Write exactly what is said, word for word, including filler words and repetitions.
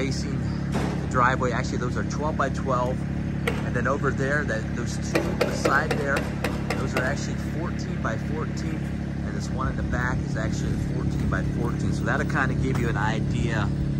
facing the driveway. Actually, those are twelve by twelve. And then over there, that those two beside there, those are actually fourteen by fourteen. And this one in the back is actually fourteen by fourteen. So that'll kind of give you an idea